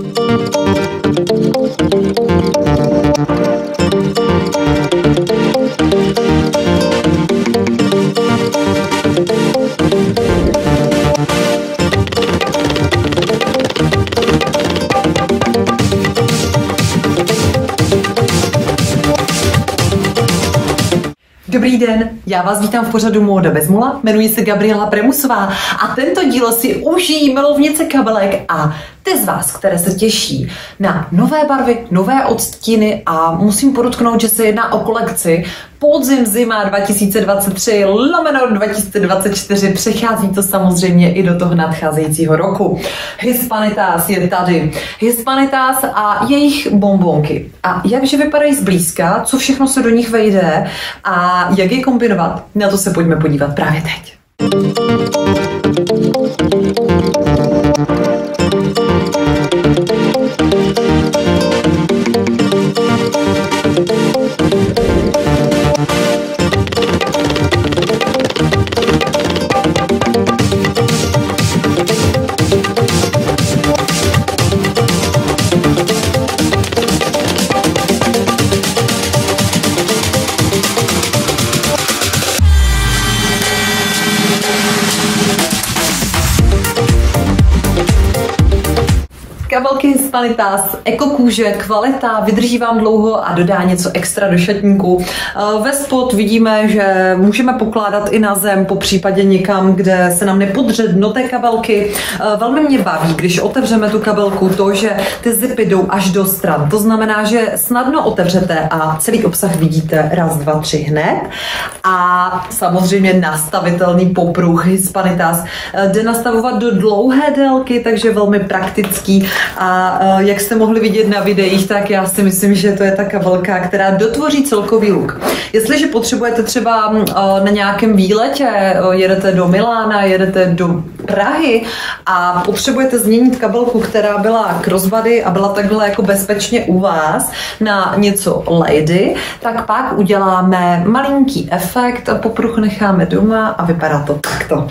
Dobrý den, já vás vítám v pořadu Móda bez mula, jmenuji se Gabriela Premusová a tento díl si užijí milovnice kabelek a ty z vás, které se těší na nové barvy, nové odstíny a musím podotknout, že se jedná o kolekci podzim zima 2023/2024, přechází to samozřejmě i do toho nadcházejícího roku. Hispanitas je tady. Hispanitas a jejich bonbonky. A jakže vypadají zblízka, co všechno se do nich vejde a jak je kombinovat, na to se pojďme podívat právě teď. Kabelky Hispanitas, ekokůže, kvalita, vydrží vám dlouho a dodá něco extra do šatníku. Ve spod vidíme, že můžeme pokládat i na zem, po případě někam, kde se nám nepodře dno té kabelky. Velmi mě baví, když otevřeme tu kabelku, to, že ty zipy jdou až do stran. To znamená, že snadno otevřete a celý obsah vidíte raz, dva, tři hned. A samozřejmě nastavitelný popruh Hispanitas jde nastavovat do dlouhé délky, takže velmi praktický. A jak jste mohli vidět na videích, tak já si myslím, že to je ta kabelka, která dotvoří celkový look. Jestliže potřebujete třeba na nějakém výletě, jedete do Milána, jedete do Prahy a potřebujete změnit kabelku, která byla crossbody a byla takhle jako bezpečně u vás na něco lady, tak pak uděláme malinký efekt, popruh necháme doma a vypadá to takto.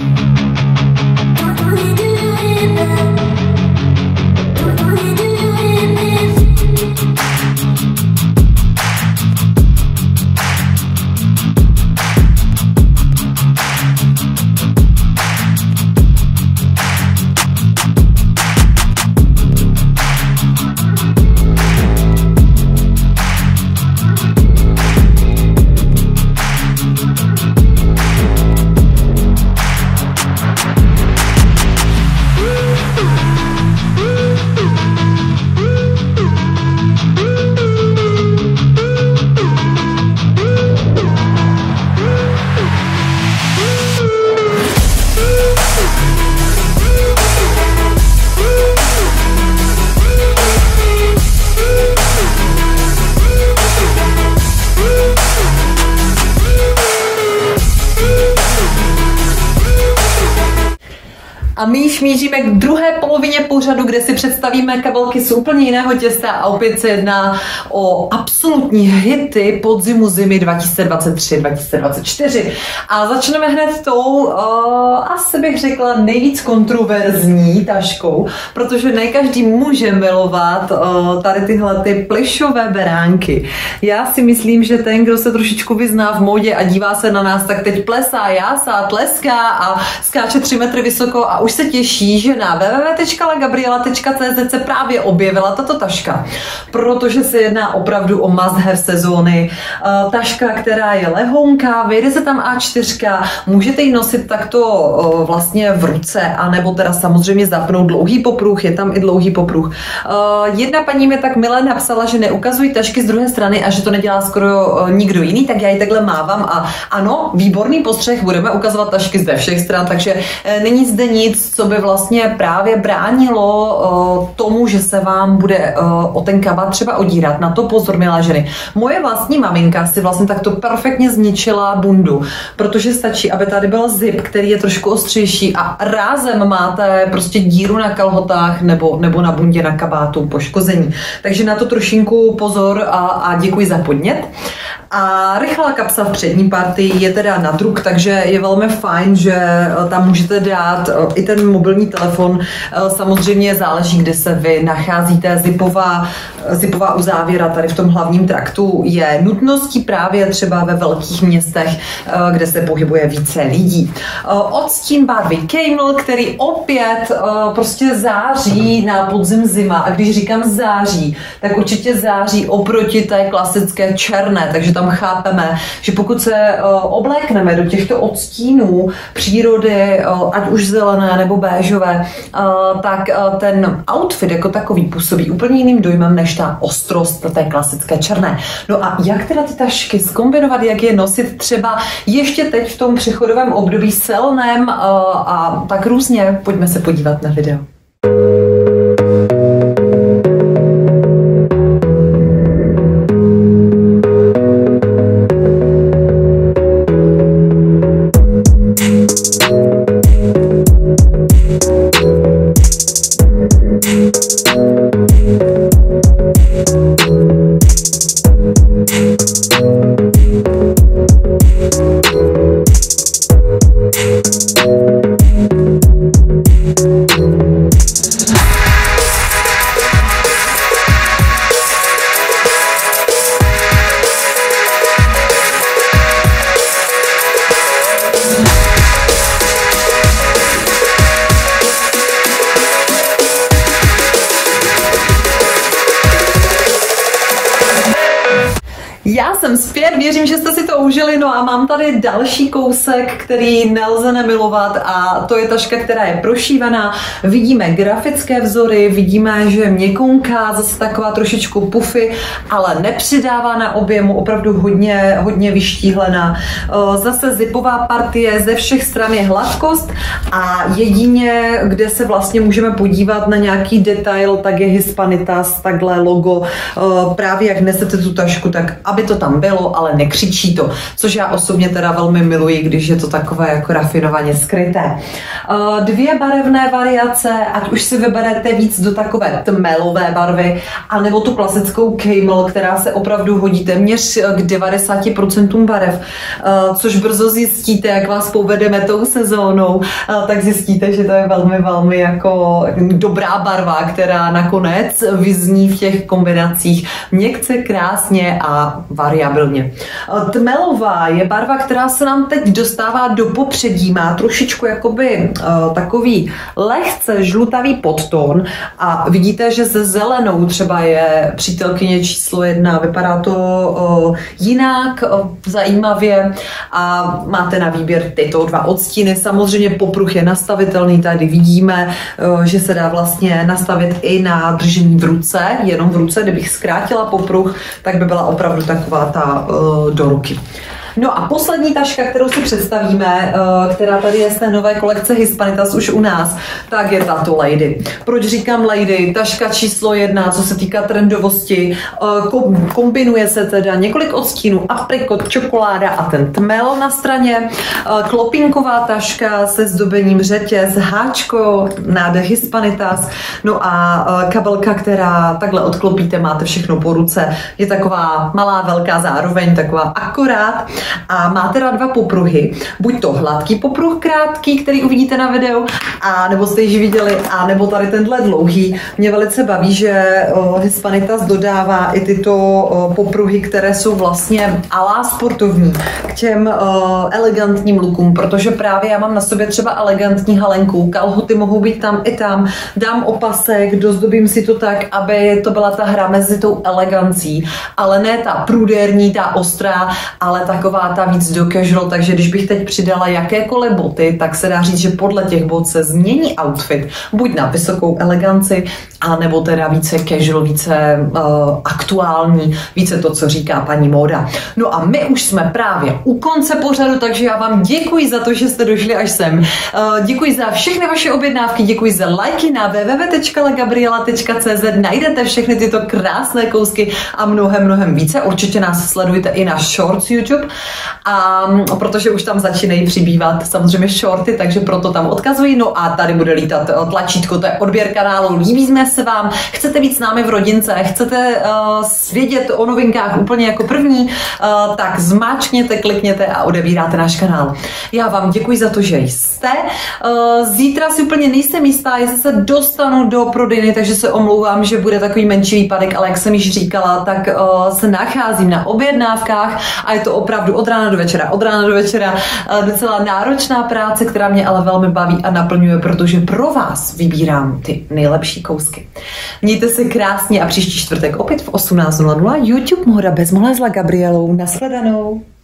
A my již míříme k druhé polovině pořadu, kde si představíme kabelky z úplně jiného těsta a opět se jedná o absolutní hity podzimu zimy 2023-2024. A začneme hned tou, asi bych řekla, nejvíc kontroverzní taškou, protože ne každý může milovat tady tyhle ty plišové beránky. Já si myslím, že ten, kdo se trošičku vyzná v módě a dívá se na nás, tak teď plesá, jásá, tleská a skáče 3 metry vysoko a už se těší, že na www.lagabriela.cz se právě objevila tato taška, protože se jedná opravdu o must have sezóny. Taška, která je lehounká, vejde se tam A4, můžete ji nosit takto vlastně v ruce, anebo teda samozřejmě zapnout dlouhý popruh, je tam i dlouhý popruh. Jedna paní mi tak milé napsala, že neukazují tašky z druhé strany a že to nedělá skoro nikdo jiný, tak já ji takhle mávám a ano, výborný postřeh, budeme ukazovat tašky ze všech stran, takže není zde nic, co by vlastně právě bránilo tomu, že se vám bude o ten kabát třeba odírat. Na to pozor, milá ženy. Moje vlastní maminka si vlastně takto perfektně zničila bundu, protože stačí, aby tady byl zip, který je trošku ostřejší a rázem máte prostě díru na kalhotách nebo na bundě na kabátu, poškození. Takže na to trošinku pozor a děkuji za podnět. A rychlá kapsa v přední partii je teda na druk, takže je velmi fajn, že tam můžete dát i ten mobilní telefon. Samozřejmě záleží, kde se vy nacházíte. Zipová uzávěra tady v tom hlavním traktu je nutností právě třeba ve velkých městech, kde se pohybuje více lidí. Odstín barvy Camel, který opět prostě září na podzim zima. A když říkám září, tak určitě září oproti té klasické černé. Takže tam chápeme, že pokud se oblékneme do těchto odstínů přírody, ať už zelené nebo béžové, tak ten outfit jako takový působí úplně jiným dojmem než ta ostrost té klasické černé. No a jak teda ty tašky zkombinovat, jak je nosit třeba ještě teď v tom přechodovém období silném a tak různě, pojďme se podívat na video. Já jsem zpět, věřím, že jste si to užili, no a mám tady další kousek, který nelze nemilovat a to je taška, která je prošívaná. Vidíme grafické vzory, vidíme, že je měkouká, zase taková trošičku pufy, ale nepřidává na objemu, opravdu hodně vyštíhlená. Zase zipová partie, ze všech stran je hladkost a jedině, kde se vlastně můžeme podívat na nějaký detail, tak je Hispanitas, takhle logo, právě jak nesete tu tašku, tak aby to tam bylo, ale nekřičí to, což já osobně teda velmi miluji, když je to takové jako rafinovaně skryté. Dvě barevné variace, ať už si vyberete víc do takové tmelové barvy, anebo tu klasickou Camel, která se opravdu hodí téměř k 90% barev, což brzo zjistíte, jak vás povedeme tou sezónou, tak zjistíte, že to je velmi jako dobrá barva, která nakonec vyzní v těch kombinacích měkce, krásně a variabilně. Tmelová je barva, která se nám teď dostává do popředí, má trošičku jakoby takový lehce žlutavý podtón a vidíte, že se zelenou třeba je přítelkyně číslo 1, vypadá to jinak, zajímavě a máte na výběr tyto dva odstíny. Samozřejmě popruh je nastavitelný, tady vidíme, že se dá vlastně nastavit i na držení v ruce, jenom v ruce, kdybych zkrátila popruh, tak by byla opravdu taková ta do ruky. No a poslední taška, kterou si představíme, která tady je z té nové kolekce Hispanitas už u nás, tak je tato Lady. Proč říkám Lady? Taška číslo 1, co se týká trendovosti, kombinuje se teda několik odstínů, aprikot, čokoláda a ten tmel na straně, klopínková taška se zdobením řetěz, háčko, nádech Hispanitas, no a kabelka, která takhle odklopíte, máte všechno po ruce, je taková malá, velká zároveň, taková akorát. A má teda dva popruhy, buď to hladký popruh krátký, který uvidíte na videu, a nebo jste již viděli, a nebo tady tenhle dlouhý. Mě velice baví, že Hispanitas dodává i tyto popruhy, které jsou vlastně alá sportovní, k těm elegantním lookům, protože právě já mám na sobě třeba elegantní halenku, kalhoty mohou být tam i tam, dám opasek, dozdobím si to tak, aby to byla ta hra mezi tou elegancí, ale ne ta prudérní, ta ostrá, ale taková ta víc do casual, takže když bych teď přidala jakékoliv boty, tak se dá říct, že podle těch bot se změní outfit, buď na vysokou eleganci, anebo teda více casual, více aktuální, více to, co říká paní móda. No a my už jsme právě u konce pořadu, takže já vám děkuji za to, že jste došli až sem. Děkuji za všechny vaše objednávky, děkuji za lajky na www.legabriela.cz, najdete všechny tyto krásné kousky a mnohem více. Určitě nás sledujte i na Shorts YouTube A protože už tam začínají přibývat samozřejmě shorty, takže proto tam odkazuji. No a tady bude lítat tlačítko, to je odběr kanálu. Líbíme se vám, chcete být s námi v rodince, chcete vědět o novinkách úplně jako první, tak zmáčkněte, klikněte a odebíráte náš kanál. Já vám děkuji za to, že jste. Zítra si úplně nejsem jistá, jestli se dostanu do prodejny, takže se omlouvám, že bude takový menší výpadek, ale jak jsem již říkala, tak se nacházím na objednávkách a je to opravdu od rána do večera docela náročná práce, která mě ale velmi baví a naplňuje, protože pro vás vybírám ty nejlepší kousky. Mějte se krásně a příští čtvrtek opět v 18:00 YouTube Móra bez Mohlezla Gabrielou. Nashledanou.